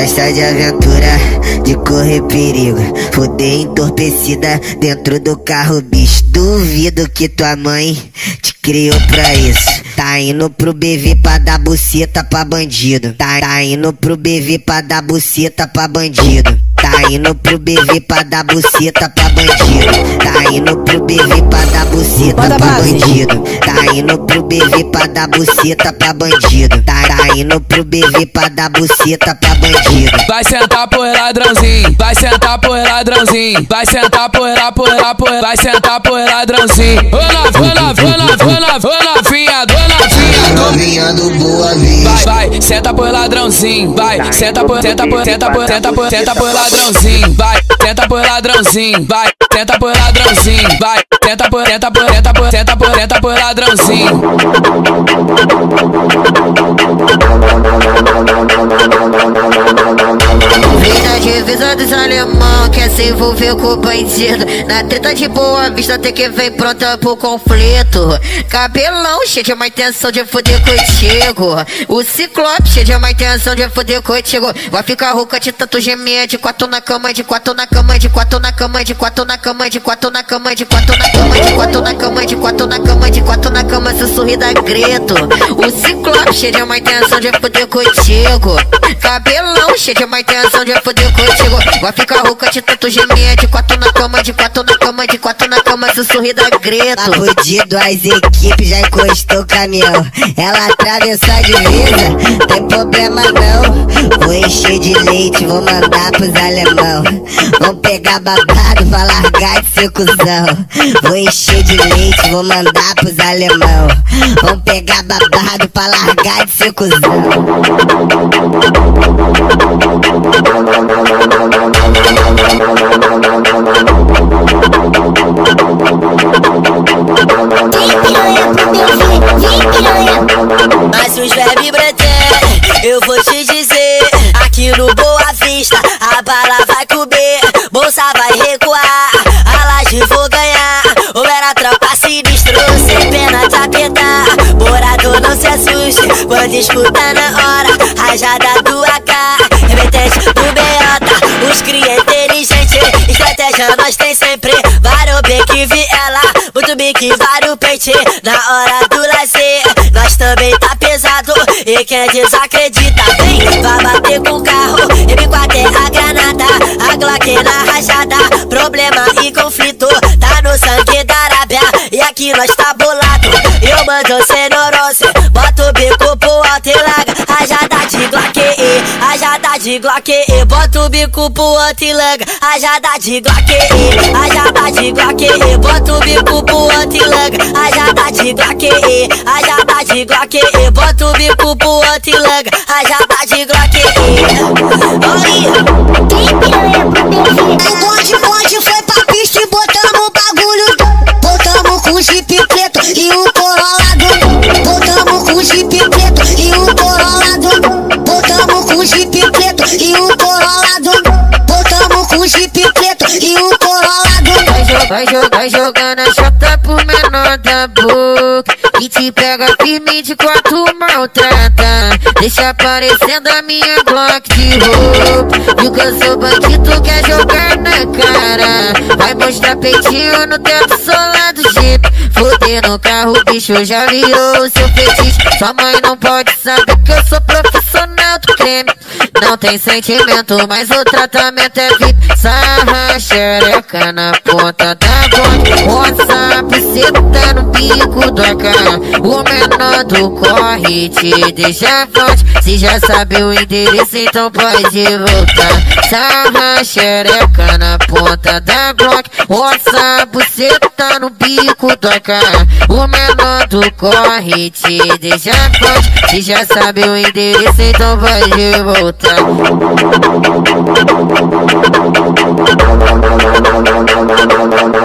Gosta de aventura, de correr perigo, foder entorpecida dentro do carro, bicho. Duvido que tua mãe te criou pra isso. Tá indo pro BV pra dar buceta pra bandido. Tá indo pro BV pra dar buceta pra bandido. Tá indo pro BV pra dar buceta pra bandido. Tá indo pro BV pra dar buceta pra bandido. Tá indo pro BV pra dar buceta pra bandido. Tá indo pro BV pra dar buceta pra bandido. Vai sentar por ladrãozinho, vai sentar por ladrãozinho, vai sentar por vai sentar por ladrãozinho. Ô novinha, novinha do Boa Vista. Vai, senta por ladrãozinho, vai, senta por ladrãozinho, vai, senta por ladrãozinho, vai, senta por ladrãozinho, vai, senta por ladrãozinho. Vem na divisa dos alemão, quer se envolver com o bandido. Na treta de Boa Vista tem que vem pronta pro conflito. Cabelão cheio de uma intenção de foder contigo. O Ciclope cheio de uma intenção de foder contigo. Vai ficar rouca de tanto gemer, de quatro na cama, de quatro na cama, de quatro na cama, de quatro na cama, de quatro na cama, de quatro na cama, de quatro na cama, de quatro na cama, de quatro na cama, se sorrir dá grito. O Ciclope cheio de uma intenção de foder contigo. Cabelão cheio de uma intenção de foder contigo. Vai ficar rouca de tanto gemer, de quatro na cama, de quatro na cama, de quatro na cama, se sorrir dá grito. Tá fudido, as equipes já encostou o caminhão. Ela atravessou a divisa, tem problema não. Vou encher de leite, vou mandar pros alemão. Vão pegar babado pra largar de ser cuzão. Vou encher de leite, vou mandar pros alemão. Vão pegar babado pra largar de ser cuzão. Mas os vermes breter, eu vou te dizer, aqui no Boa Vista a bala vai comer, bolsa vai recuar, a laje vou ganhar. Ou era tropa sinistro, sem pena de apertar. Morador não se assuste quando escuta na hora rajada do AK, remetente do meiota. Os cria inteligente, estratégia nós tem sempre. Vários bique viela, muito bique, vários peite. Na hora do lazer, nós também tá pesado. E quem desacredita, vem, vai bater com o carro. M4 é a granada, a Glock na rajada. Problema e conflito, tá no sangue da Arábia. E aqui nós tá bolado, eu mando sem neurose. Bota o bico pro alto e larga, rajada de Glock, rajada de Glock. Bota o bico pro alto e larga, rajada de Glock, rajada de Glock. Bota o bico pro alto e larga, rajada de Glock, rajada de Glock. Bota o bico pro alto e larga, rajada de Glock. O bonde foi pra pista e botamos o bagulho. Botamos com o Jeep preto e o Corolla do. Botamos com o Jeep preto e o Corolla do. Botamos com o Jeep preto e o Corolla do. Botamos com o Jeep preto e o Corolla do. Vai jogando a chata por menor da boca, que te pega firme de quatro maltrata. Deixa aparecendo a minha Glock de roupa. Viu que eu sou bandido, quer jogar na cara. Vai mostrar peitinho no teto solar do Jeep. Foder no carro, bicho já virou seu fetiche. Sua mãe não pode saber que eu sou profissional do crime. Não tem sentimento, mas o tratamento é VIP. Sarra xereca na ponta da bonde. WhatsApp, cê tá no bico do AK. O menor do corre te deixa forte. Se já sabe o endereço, então pode voltar. Sarra xereca na ponta da Glock. WhatsApp, cê tá no bico do AK. O menor do corre te deixa forte. Se já sabe o endereço, então pode voltar.